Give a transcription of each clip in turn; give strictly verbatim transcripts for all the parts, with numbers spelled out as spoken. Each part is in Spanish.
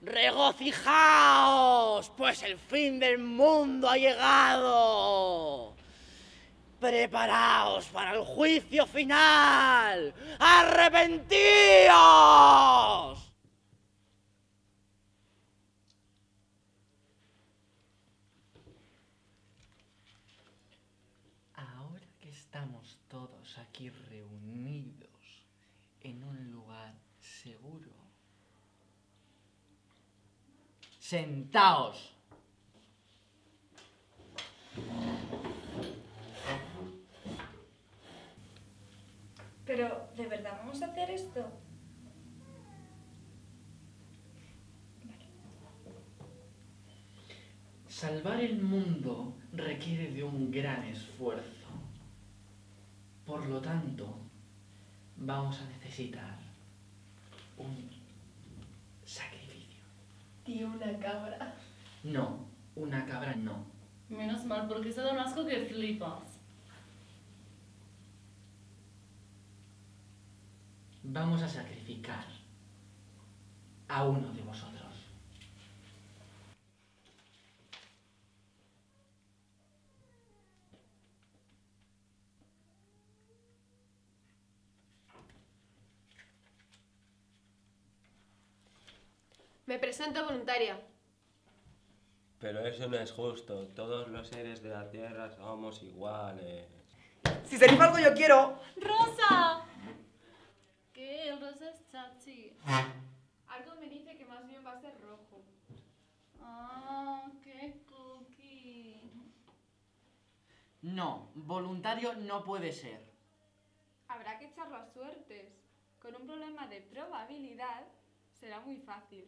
¡Regocijaos, pues el fin del mundo ha llegado! ¡Preparaos para el juicio final! ¡Arrepentíos! Ahora que estamos todos aquí reunidos en un lugar seguro, sentaos. Pero, ¿de verdad vamos a hacer esto? Vale. Salvar el mundo requiere de un gran esfuerzo. Por lo tanto, vamos a necesitar un sacrificio. Tío, una cabra. No, una cabra no. Menos mal, porque se da un asco que flipas. Vamos a sacrificar a uno de vosotros. Me presento voluntaria. Pero eso no es justo. Todos los seres de la Tierra somos iguales. Si se rifa algo yo quiero. ¡Rosa! ¿Qué? El rosa es chachi. Algo me dice que más bien va a ser rojo. Ah, qué cookie. No, voluntario no puede ser. Habrá que echarlo a suertes. Con un problema de probabilidad será muy fácil.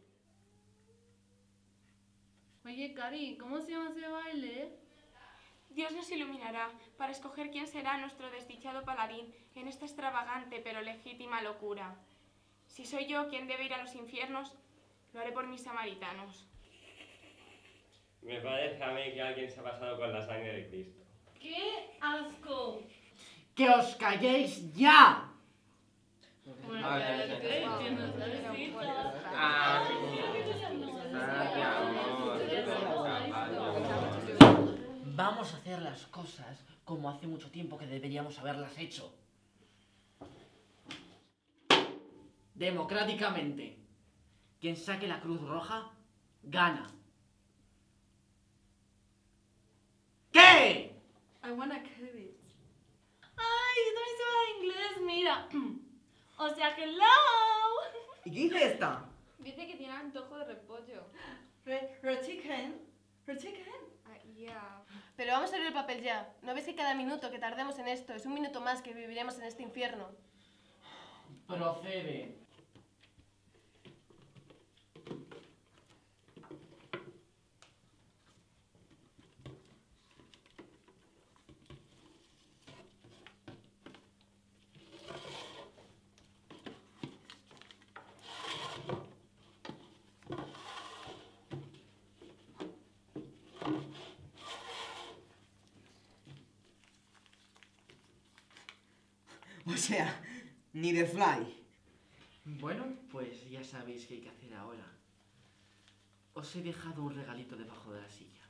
Oye, Cari, ¿cómo se llama ese baile? Dios nos iluminará para escoger quién será nuestro desdichado paladín en esta extravagante pero legítima locura. Si soy yo quien debe ir a los infiernos, lo haré por mis samaritanos. Me parece a mí que alguien se ha pasado con la sangre de Cristo. ¡Qué asco! ¡Que os calléis ya! Bueno, Ah, cállate, ya, ya, ya. que nos necesitas. Ah, Vamos a hacer las cosas como hace mucho tiempo que deberíamos haberlas hecho. Democráticamente. Quien saque la cruz roja, gana. ¿Qué? I wanna kill it. Ay, yo también sé hablar inglés, mira. O sea, hello. ¿Y qué dice esta? Dice que tiene antojo de repollo. Her chicken. Her chicken. Ah, yeah. Pero vamos a ver el papel ya. ¿No ves que cada minuto que tardemos en esto es un minuto más que viviremos en este infierno? Procede. O sea, ni de fly. Bueno, pues ya sabéis qué hay que hacer ahora. Os he dejado un regalito debajo de la silla.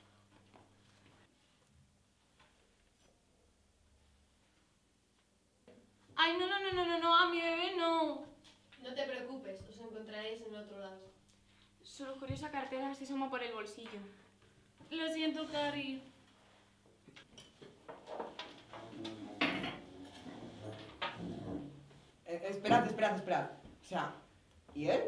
Ay, no, no, no, no, no, no, a mi bebé no. No te preocupes, os encontraréis en el otro lado. Su lujuriosa cartera se asoma por el bolsillo. Lo siento, Cari. Eh, esperad, esperad, esperad. O sea, ¿y él?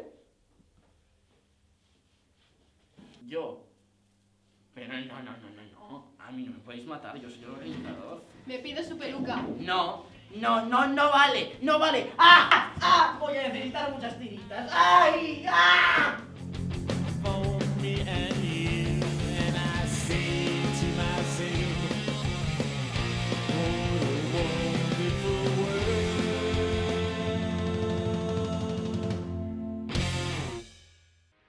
Yo. Pero no, no, no, no, no. A mí no me podéis matar, yo soy el organizador. Me pido su peluca. No, no, no, no vale, no vale. ¡Ah! ¡Ah! Voy a necesitar muchas tiritas. ¡Ay! ¡Ay!